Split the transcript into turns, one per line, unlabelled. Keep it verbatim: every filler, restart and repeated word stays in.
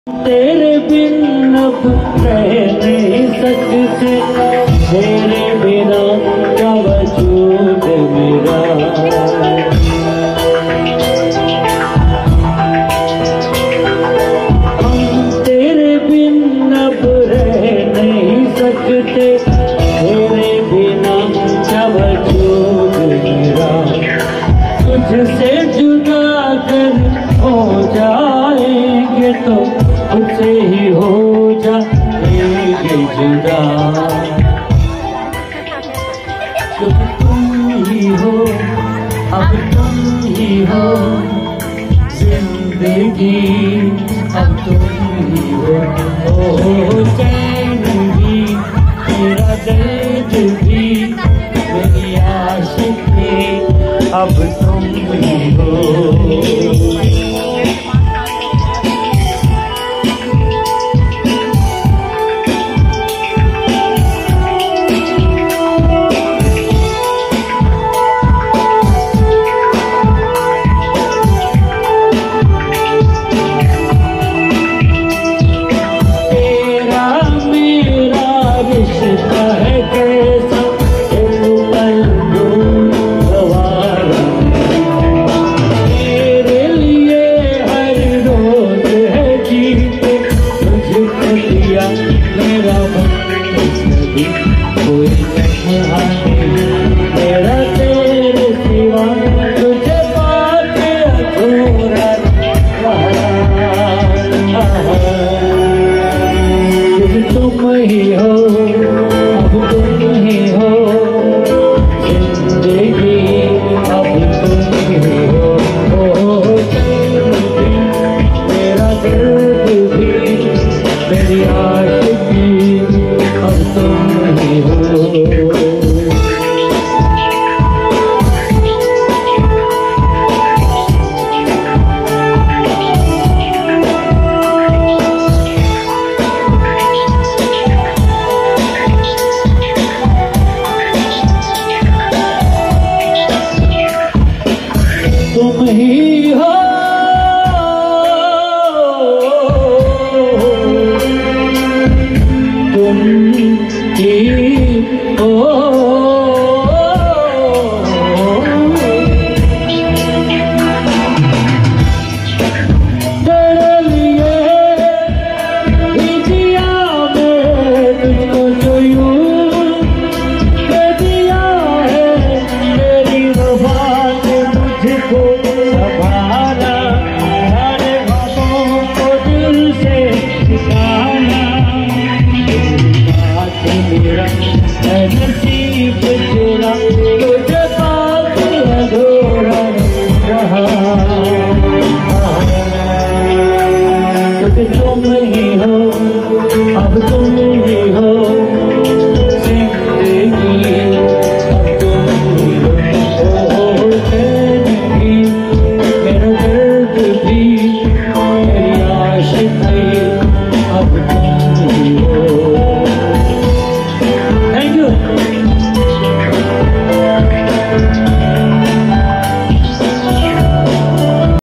तेरे बिन अब रह नहीं सकते, तेरे बिना क्या वजूद मेरा। हम तेरे बिन अब रह नहीं सकते, तेरे बिना क्या वजूद मेरा। तुझसे जुदा कर हो जाएंगे तो तुझसे ही हो जाएंगे जुदा। क्योंकि तुम ही हो, अब तुम ही हो जिंदगी, अब तुम ही हो। ओ